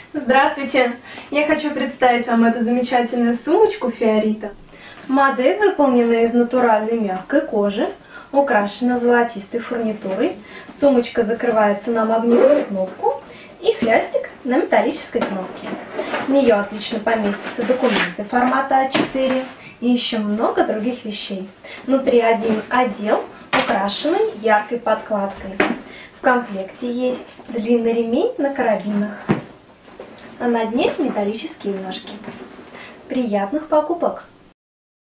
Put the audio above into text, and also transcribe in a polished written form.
Здравствуйте! Я хочу представить вам эту замечательную сумочку Фиорита. Модель выполнена из натуральной мягкой кожи, украшена золотистой фурнитурой. Сумочка закрывается на магнитную кнопку и хлястик на металлической кнопке. В нее отлично поместятся документы формата А4 и еще много других вещей. Внутри один отдел, украшенный яркой подкладкой. В комплекте есть длинный ремень на карабинах, а на дне металлические ножки. Приятных покупок!